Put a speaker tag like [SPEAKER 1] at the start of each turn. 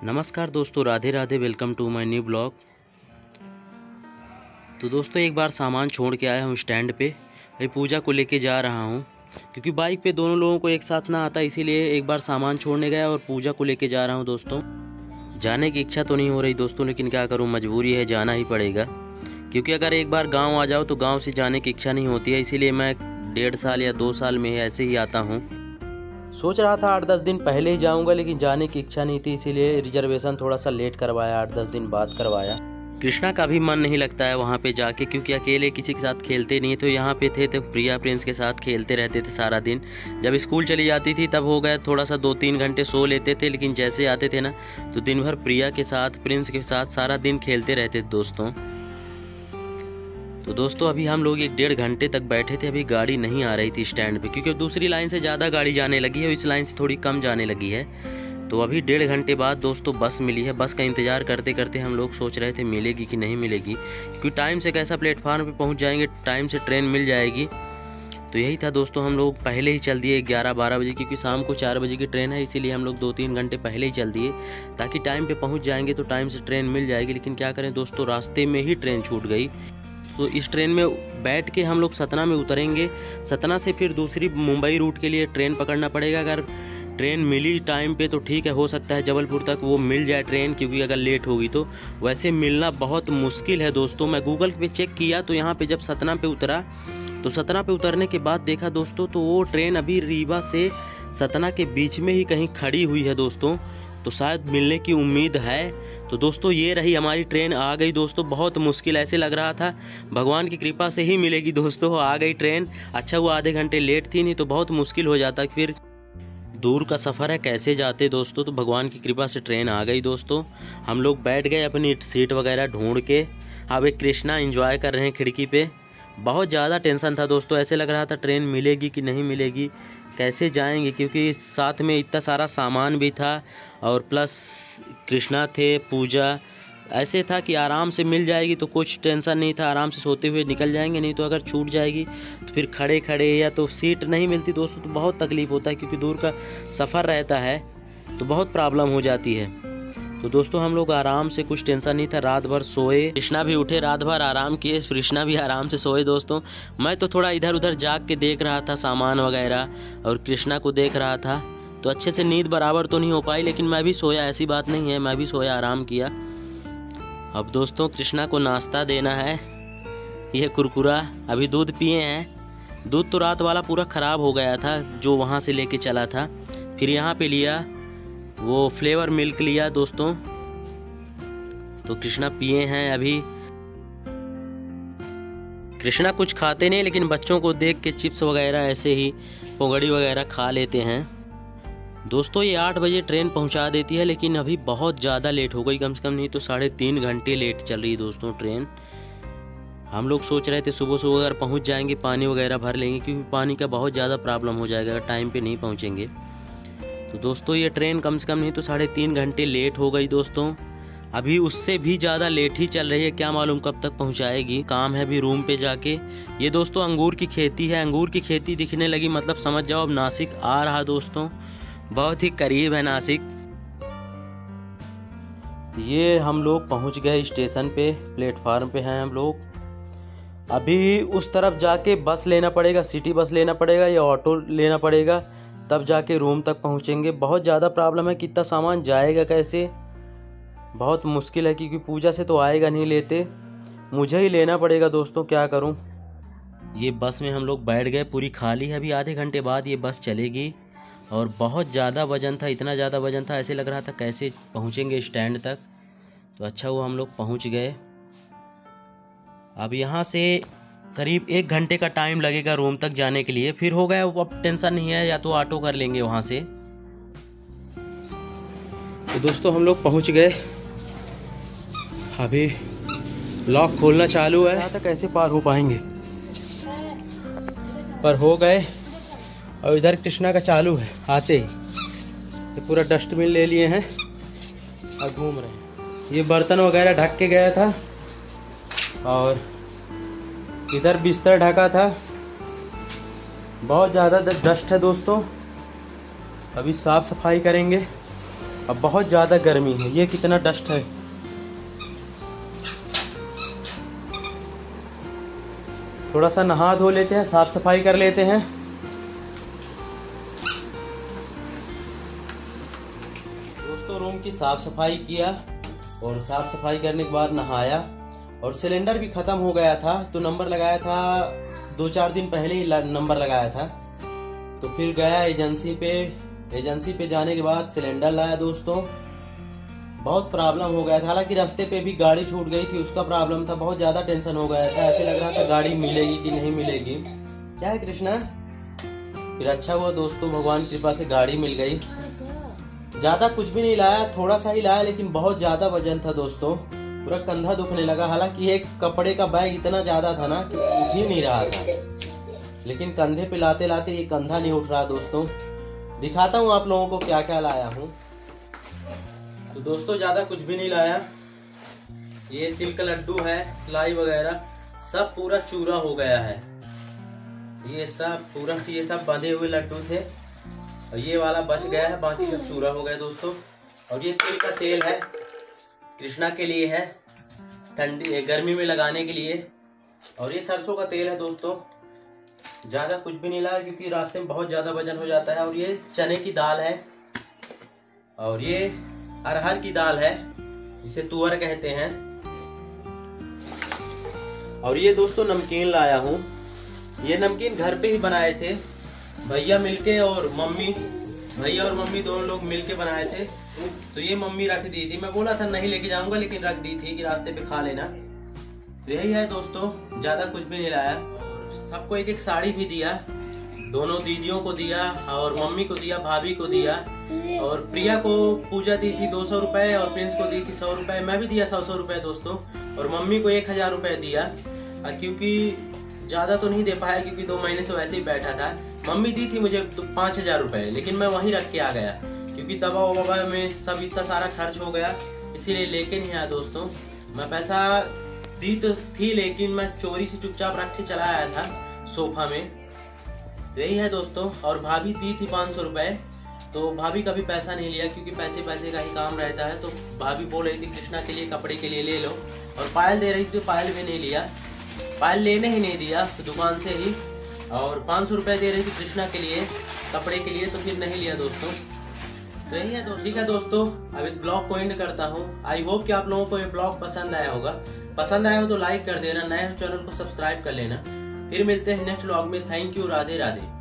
[SPEAKER 1] नमस्कार दोस्तों, Radhe Radhe. Welcome to my new blog. तो दोस्तों एक बार सामान छोड़ के आया हूँ स्टैंड पे। अभी पूजा को लेके जा रहा हूँ क्योंकि बाइक पे दोनों लोगों को एक साथ ना आता, इसीलिए एक बार सामान छोड़ने गया और पूजा को लेके जा रहा हूँ। दोस्तों जाने की इच्छा तो नहीं हो रही दोस्तों, लेकिन क्या करूँ, मजबूरी है, जाना ही पड़ेगा। क्योंकि अगर एक बार गाँव आ जाओ तो गाँव से जाने की इच्छा नहीं होती है, इसीलिए मैं 1.5 साल या 2 साल में ऐसे ही आता हूँ। सोच रहा था 8-10 दिन पहले ही जाऊंगा, लेकिन जाने की इच्छा नहीं थी, इसीलिए रिजर्वेशन थोड़ा सा लेट करवाया, 8-10 दिन बाद करवाया। कृष्णा का भी मन नहीं लगता है वहाँ पे जाके, क्योंकि अकेले किसी के साथ खेलते नहीं। तो यहाँ पे थे तो प्रिया प्रिंस के साथ खेलते रहते थे सारा दिन। जब स्कूल चली जाती थी तब हो गया थोड़ा सा 2-3 घंटे सो लेते थे, लेकिन जैसे आते थे ना तो दिन भर प्रिया के साथ, प्रिंस के साथ सारा दिन खेलते रहते थे दोस्तों। तो दोस्तों अभी हम लोग 1-1.5 घंटे तक बैठे थे, अभी गाड़ी नहीं आ रही थी स्टैंड पे, क्योंकि दूसरी लाइन से ज़्यादा गाड़ी जाने लगी है, इस लाइन से थोड़ी कम जाने लगी है। तो अभी 1.5 घंटे बाद दोस्तों बस मिली है। बस का इंतज़ार करते करते हम लोग सोच रहे थे मिलेगी कि नहीं मिलेगी, क्योंकि टाइम से कैसा प्लेटफार्म पे पहुंच जाएंगे, टाइम से ट्रेन मिल जाएगी। तो यही था दोस्तों, हम लोग पहले ही चल दिए 11-12 बजे, क्योंकि शाम को 4 बजे की ट्रेन है, इसीलिए हम लोग 2-3 घंटे पहले ही चल दिए ताकि टाइम पे पहुंच जाएंगे तो टाइम से ट्रेन मिल जाएगी। लेकिन क्या करें दोस्तों, रास्ते में ही ट्रेन छूट गई। तो इस ट्रेन में बैठ के हम लोग सतना में उतरेंगे, सतना से फिर दूसरी मुंबई रूट के लिए ट्रेन पकड़ना पड़ेगा। अगर ट्रेन मिली टाइम पे तो ठीक है, हो सकता है जबलपुर तक वो मिल जाए ट्रेन, क्योंकि अगर लेट होगी तो वैसे मिलना बहुत मुश्किल है दोस्तों। मैं गूगल पे चेक किया तो यहाँ पे जब सतना पे उतरा तो सतना पे उतरने के बाद देखा दोस्तों तो वो ट्रेन अभी रीवा से सतना के बीच में ही कहीं खड़ी हुई है दोस्तों, तो शायद मिलने की उम्मीद है। तो दोस्तों ये रही हमारी ट्रेन, आ गई दोस्तों। बहुत मुश्किल, ऐसे लग रहा था भगवान की कृपा से ही मिलेगी दोस्तों, आ गई ट्रेन। अच्छा हुआ आधे घंटे लेट थी, नहीं तो बहुत मुश्किल हो जाता। फिर दूर का सफ़र है, कैसे जाते दोस्तों। तो भगवान की कृपा से ट्रेन आ गई दोस्तों। हम लोग बैठ गए अपनी सीट वगैरह ढूंढ के। अब एक कृष्णा एंजॉय कर रहे हैं खिड़की पे। बहुत ज़्यादा टेंशन था दोस्तों, ऐसे लग रहा था ट्रेन मिलेगी कि नहीं मिलेगी, कैसे जाएंगे, क्योंकि साथ में इतना सारा सामान भी था और प्लस कृष्णा थे, पूजा। ऐसे था कि आराम से मिल जाएगी तो कुछ टेंशन नहीं था, आराम से सोते हुए निकल जाएंगे। नहीं तो अगर छूट जाएगी तो फिर खड़े खड़े या तो सीट नहीं मिलती दोस्तों तो बहुत तकलीफ़ होता है, क्योंकि दूर का सफ़र रहता है तो बहुत प्रॉब्लम हो जाती है। तो दोस्तों हम लोग आराम से, कुछ टेंशन नहीं था, रात भर सोए। कृष्णा भी उठे, रात भर आराम किए, कृष्णा भी आराम से सोए दोस्तों। मैं तो थोड़ा इधर उधर जाग के देख रहा था सामान वगैरह और कृष्णा को देख रहा था, तो अच्छे से नींद बराबर तो नहीं हो पाई, लेकिन मैं भी सोया, ऐसी बात नहीं है, मैं भी सोया, आराम किया। अब दोस्तों कृष्णा को नाश्ता देना है, यह कुरकुरा। अभी दूध पिए हैं, दूध तो रात वाला पूरा ख़राब हो गया था जो वहाँ से लेके चला था। फिर यहाँ पे लिया वो फ्लेवर मिल्क लिया दोस्तों, तो कृष्णा पिए हैं। अभी कृष्णा कुछ खाते नहीं, लेकिन बच्चों को देख के चिप्स वगैरह ऐसे ही पोगड़ी वगैरह खा लेते हैं दोस्तों। ये 8 बजे ट्रेन पहुंचा देती है, लेकिन अभी बहुत ज़्यादा लेट हो गई, कम से कम नहीं तो 3.5 घंटे लेट चल रही है दोस्तों ट्रेन। हम लोग सोच रहे थे सुबह सुबह अगर पहुंच जाएंगे पानी वगैरह भर लेंगे, क्योंकि पानी का बहुत ज़्यादा प्रॉब्लम हो जाएगा अगर टाइम पे नहीं पहुंचेंगे। तो दोस्तों ये ट्रेन कम से कम नहीं तो 3.5 घंटे लेट हो गई दोस्तों। अभी उससे भी ज़्यादा लेट ही चल रही है, क्या मालूम कब तक पहुंचाएगी। काम है अभी रूम पे जाके। ये दोस्तों अंगूर की खेती है, अंगूर की खेती दिखने लगी, मतलब समझ जाओ अब नासिक आ रहा दोस्तों, बहुत ही करीब है नासिक। ये हम लोग पहुंच गए स्टेशन पे, प्लेटफार्म पे हैं हम लोग। अभी उस तरफ जाके बस लेना पड़ेगा, सिटी बस लेना पड़ेगा या ऑटो लेना पड़ेगा, तब जाके रूम तक पहुंचेंगे। बहुत ज़्यादा प्रॉब्लम है, कितना सामान जाएगा कैसे, बहुत मुश्किल है, क्योंकि पूजा से तो आएगा नहीं लेते, मुझे ही लेना पड़ेगा दोस्तों, क्या करूं। ये बस में हम लोग बैठ गए, पूरी खाली है। अभी आधे घंटे बाद ये बस चलेगी। और बहुत ज़्यादा वजन था, इतना ज़्यादा वजन था, ऐसे लग रहा था कैसे पहुंचेंगे स्टैंड तक। तो अच्छा हुआ हम लोग पहुंच गए। अब यहाँ से करीब 1 घंटे का टाइम लगेगा रूम तक जाने के लिए, फिर हो गया, अब टेंशन नहीं है, या तो ऑटो कर लेंगे वहाँ से। तो दोस्तों हम लोग पहुँच गए, अभी लॉक खोलना चालू है, यहाँ तक कैसे पार हो पाएंगे, पर हो गए। और इधर कृष्णा का चालू है, आते ही ये पूरा डस्टबिन ले लिए हैं और घूम रहे हैं। ये बर्तन वगैरह ढक के गया था और इधर बिस्तर ढका था। बहुत ज़्यादा डस्ट है दोस्तों, अभी साफ़ सफाई करेंगे अब बहुत ज़्यादा गर्मी है। ये कितना डस्ट है। थोड़ा सा नहा धो लेते हैं, साफ सफाई कर लेते हैं। दोस्तों रूम की साफ सफाई किया और साफ सफाई करने के बाद नहाया और सिलेंडर भी ख़त्म हो गया था तो नंबर लगाया था 2-4 दिन पहले ही नंबर लगाया था। तो फिर गया एजेंसी पे जाने के बाद सिलेंडर लाया दोस्तों। बहुत प्रॉब्लम हो गया था, हालांकि रास्ते पे भी गाड़ी छूट गई थी, उसका प्रॉब्लम था। बहुत ज़्यादा टेंशन हो गया था, ऐसे लग रहा था गाड़ी मिलेगी कि नहीं मिलेगी। क्या है कृष्णा? फिर अच्छा हुआ दोस्तों, भगवान की कृपा से गाड़ी मिल गई। ज़्यादा कुछ भी नहीं लाया, थोड़ा सा ही लाया, लेकिन बहुत ज़्यादा वजन था दोस्तों। पूरा कंधा दुखने लगा। हालांकि एक कपड़े का बैग इतना ज़्यादा था ना कि उठ ही नहीं रहा था, लेकिन कंधे पे लाते लाते ये कंधा नहीं उठ रहा दोस्तों। दिखाता हूँ आप लोगों को क्या क्या लाया हूँ। तो दोस्तों ज़्यादा कुछ भी नहीं लाया। ये तिल का लड्डू है, लाई वगैरह सब पूरा चूरा हो गया है। ये सब बंधे हुए लड्डू थे और ये वाला बच गया है, बाकी सब चूरा हो गया दोस्तों। और ये तिल का तेल है, कृष्णा के लिए है, ठंडी गर्मी में लगाने के लिए। और ये सरसों का तेल है दोस्तों। ज़्यादा कुछ भी नहीं लाया क्योंकि रास्ते में बहुत ज़्यादा वजन हो जाता है। और ये चने की दाल है और ये अरहर की दाल है, जिसे तुअर कहते हैं। और ये दोस्तों नमकीन लाया हूँ। ये नमकीन घर पे ही बनाए थे, भैया और मम्मी दोनों लोग मिलके बनाए थे। तो ये मम्मी रख दी थी, मैं बोला था नहीं लेके जाऊंगा, लेकिन रख दी थी कि रास्ते पे खा लेना। तो यही है दोस्तों, ज्यादा कुछ भी नहीं लाया। सबको एक एक साड़ी भी दिया, दोनों दीदियों को दिया और मम्मी को दिया, भाभी को दिया। और प्रिया को पूजा दी थी 200 रुपए और प्रिंस को दी थी 100 रुपए। मैं भी दिया 100 रुपए दोस्तों। और मम्मी को 1000 रुपए दिया, क्योंकि ज्यादा तो नहीं दे पाया क्योंकि 2 महीने से वैसे ही बैठा था। मम्मी दी थी मुझे 5000 रुपए, लेकिन मैं वहीं रख के आ गया क्योंकि दवा ववा में सब इतना सारा खर्च हो गया, इसीलिए लेके नहीं आया दोस्तों। मैं पैसा दी तो थी, लेकिन मैं चोरी से चुपचाप रख के चला आया था सोफा में। तो यही है दोस्तों। और भाभी दी थी 500 रुपए, तो भाभी का भी पैसा नहीं लिया क्योंकि पैसे का ही काम रहता है। तो भाभी बोल रही थी कृष्णा के लिए कपड़े के लिए ले लो, और पायल दे रही थी, पायल भी नहीं लिया, पायल लेने ही नहीं दिया तो दुकान से ही। और 500 रुपए दे रही थी कृष्णा के लिए कपड़े के लिए, तो फिर नहीं लिया दोस्तों। तो यही है। तो ठीक है दोस्तों, अब इस ब्लॉग को एंड करता हूँ। आई होप कि आप लोगों को ये ब्लॉग पसंद आया होगा। पसंद आया हो तो लाइक कर देना, नए हो चैनल को सब्सक्राइब कर लेना। फिर मिलते हैं नेक्स्ट ब्लॉग में। Thank you, Radhe Radhe.